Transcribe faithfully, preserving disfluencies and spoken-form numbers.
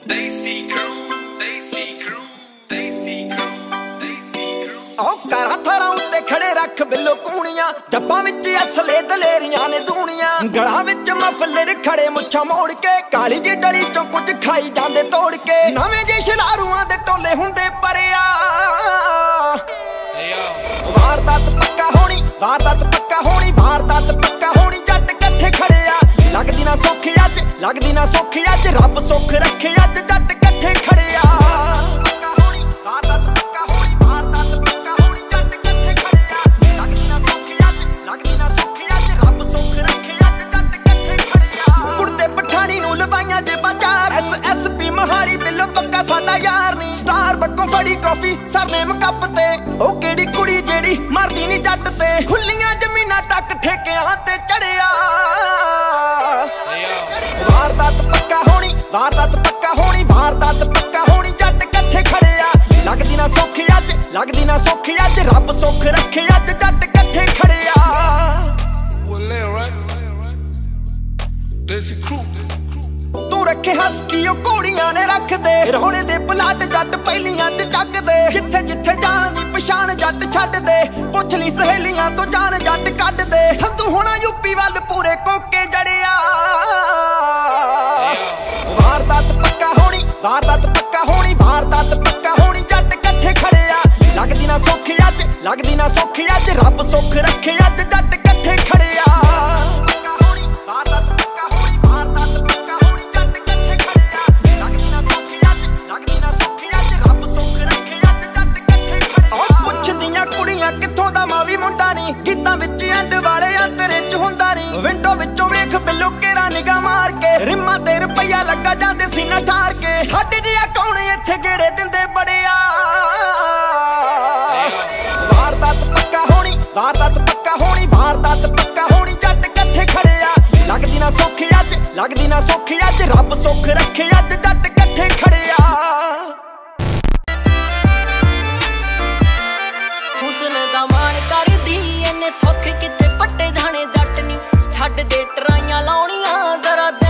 Deसी crew, Deसी crew, Deसी crew, Deसी crew। ओ कारा थारा उत्ते खड़े रख बिल्लो कूणियां, जप्पां विच असले दलेरियां ने दूनियां, गलां विच मफलर खड़े मुच्छां मोड़ के, काली जी डली चों कुछ खाई जांदे तोड़ के, नवें जे शलारूआं दे टोले हुंदे परिया। वारदात पक्का होनी, वारदात पक्का होनी, वारदात पक्का होनी, जट कट्ठे खड़े आ। लगदी ना सौखी अज, लगदी ना सौखी अज, रब सुख रखे अज, जट कट्ठे खड़े आ। पक्का होनी, वारदात पक्का होनी, वारदात पक्का होनी, जट कट्ठे खड़े आ। लगदी ना सौखी अज, लगदी ना सौखी अज, रब सुख रखे अज, जट कट्ठे खड़े आ। कुड़ते पठानी नूं लवाइयां जे बाजार, एस एस पी महारी बिल्लो पक्का साडा यार नी। स्टार बक्कों फड़ी कॉफी सरनेम कप ते, ओ केड़ी कुड़ी जेड़ी मरदी नी जट ते, खुल्लियां जमीनां टक ठेकियां ते चढ़िया। वारदात पक्का होनी, वारदात पक्का होनी, वारदात पक्का होनी, जट कट्ठे खड़े आ। लगदी ना सौखी अज, लगदी ना सौखी अज, रब सुख रखे अज, जट कट्ठे खड़े आ। तू रखे हस की घोड़ियां ने रख दे, रोने दे पलाट जट पहलियां ते जग दे, जिथे जिथे जान दी पछाण जट छड्ड दे, पुछ ली सहेलियां तो जान जट कढ दे, संधू होना यूपी वल पूरे कोके जड़िया। वारदात पक्का होनी, वारदात पक्का होनी, वारदात पक्का होनी, जट कट्ठे खड़े आ। लगदी ना सौखी अज, लगदी ना सौखी अज, रब सुख रखे अज, जट कट्ठे खड़े आ। पक्का होनी, वारदात पक्का होनी, वारदात पक्का होनी, जट कट्ठे खड़े आ। लगदी ना सौखी अज, लगदी ना सौखी अज, रब सुख रखे अज, जट कट्ठे खड़े आ। ओ पुछदियां कुड़ियां कित्थों दा मां वी मुंडा नी, गीतां विच एंड वाले अंतरे च हुंदा नी, विंडो विचों वेख बिल्लो केरा निगाह मार के, रिम्मा ते रुपया लगा जांदे सीना ठार के, साडे जिहा कौन इत्थे गेड़े दिंदे बड़िया। वारदात पक्का होनी, वारदात पक्का होनी, वारदात पक्का होनी, जट कट्ठे खड़े आ। लगदी ना सौखी अज, लगदी ना सौखी अज, रब सुख रखे अज, जट कट्ठे खड़े आ। हुस्न दा मान करदी इन्ने सौखे किथे पट्टे जाने जट नी, छड्ड दे टराइयां लाउणियां जरा